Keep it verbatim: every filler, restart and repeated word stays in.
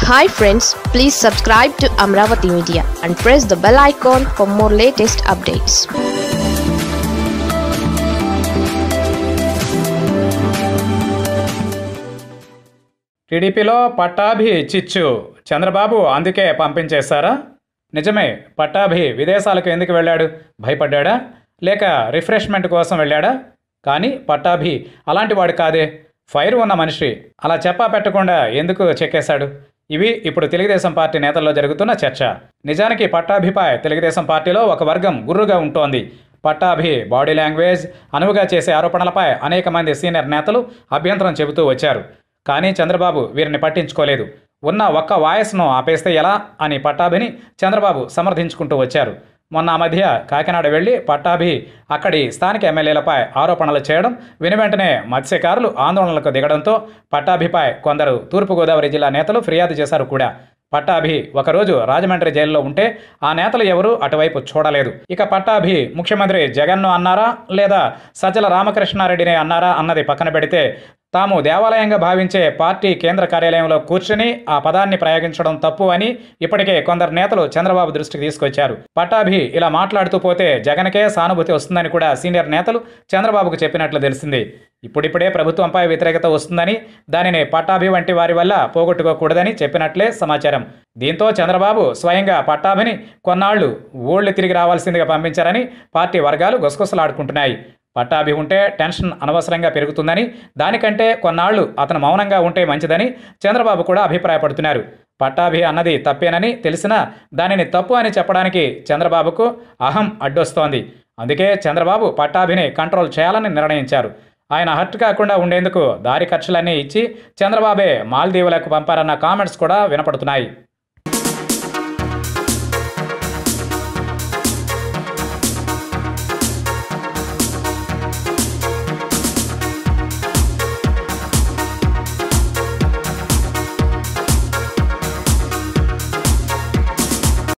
Hi friends, please subscribe to Amravati Media and press the bell icon for more latest updates. టీడీపీలో పట్టాభి చిచ్చు చంద్రబాబు అందుకే పంపించేశారా? నిజమే, పట్టాభి విదేశాలకు ఎందుకు వెళ్ళాడు? భయపడ్డాడా? లేక రిఫ్రెష్మెంట్ కోసం వెళ్ళాడా? కానీ పట్టాభి అలాంటి వాడు కాదే. ఫైర్ ఉన్న మనిషి. అలా చెప్పా పెట్టకుండా ఎందుకు చెక్కేశాడు? ఇవి ఇప్పుడు తెలుగుదేశం పార్టీ నేతల్లో జరుగుతున్న చర్చ. నిజానికి పట్టాభిపై తెలుగుదేశం పార్టీలో ఒక వర్గం గుర్రుగా ఉంటోంది. పట్టాభి బాడీ లాంగ్వేజ్, అనువుగా చేసే ఆరోపణలపై అనేక మంది సీనియర్ నేతలు అభ్యంతరం చెబుతూ వచ్చారు. కానీ చంద్రబాబు వీరిని పట్టించుకోలేదు. ఉన్న ఒక్క వాయిస్ను ఆపేస్తే ఎలా అని పట్టాభిని చంద్రబాబు సమర్థించుకుంటూ వచ్చారు. మొన్న ఆ మధ్య కాకినాడ వెళ్లి పట్టాభి అక్కడి స్థానిక ఎమ్మెల్యేలపై ఆరోపణలు చేయడం విని వెంటనే మత్స్యకారులు ఆందోళనలకు దిగడంతో పట్టాభిపై కొందరు తూర్పుగోదావరి జిల్లా నేతలు ఫిర్యాదు చేశారు కూడా. పట్టాభి ఒకరోజు రాజమండ్రి జైల్లో ఉంటే ఆ నేతలు ఎవరూ అటువైపు చూడలేదు. ఇక పట్టాభి ముఖ్యమంత్రి జగన్ను అన్నారా లేదా సజ్జల రామకృష్ణారెడ్డిని అన్నారా అన్నది పక్కన పెడితే, తాము దేవాలయంగా భావించే పార్టీ కేంద్ర కార్యాలయంలో కూర్చుని ఆ పదాన్ని ప్రయోగించడం తప్పు అని ఇప్పటికే కొందరు నేతలు చంద్రబాబు దృష్టికి తీసుకొచ్చారు. పట్టాభి ఇలా మాట్లాడుతూ పోతే జగన్కే సానుభూతి వస్తుందని కూడా సీనియర్ నేతలు చంద్రబాబుకు చెప్పినట్లు తెలిసింది. ఇప్పుడిప్పుడే ప్రభుత్వంపై వ్యతిరేకత వస్తుందని, దానిని పట్టాభి వంటి వారి వల్ల పోగొట్టుకోకూడదని చెప్పినట్లే సమాచారం. దీంతో చంద్రబాబు స్వయంగా పట్టాభిని కొన్నాళ్లు ఊళ్ళు తిరిగి రావాల్సిందిగా పంపించారని పార్టీ వర్గాలు గుసగుసలాడుకుంటున్నాయి. పట్టాభి ఉంటే టెన్షన్ అనవసరంగా పెరుగుతుందని, దానికంటే కొన్నాళ్లు అతను మౌనంగా ఉంటే మంచిదని చంద్రబాబు కూడా అభిప్రాయపడుతున్నారు. పట్టాభి అన్నది తప్పేనని తెలిసినా దానిని తప్పు అని చెప్పడానికి చంద్రబాబుకు అహం అడ్డొస్తోంది. అందుకే చంద్రబాబు పట్టాభిని కంట్రోల్ చేయాలని నిర్ణయించారు. ఆయన హర్ట్ కాకుండా ఉండేందుకు దారి ఖర్చులన్నీ ఇచ్చి చంద్రబాబే మాల్దీవులకు పంపారన్న కామెంట్స్ కూడా వినపడుతున్నాయి.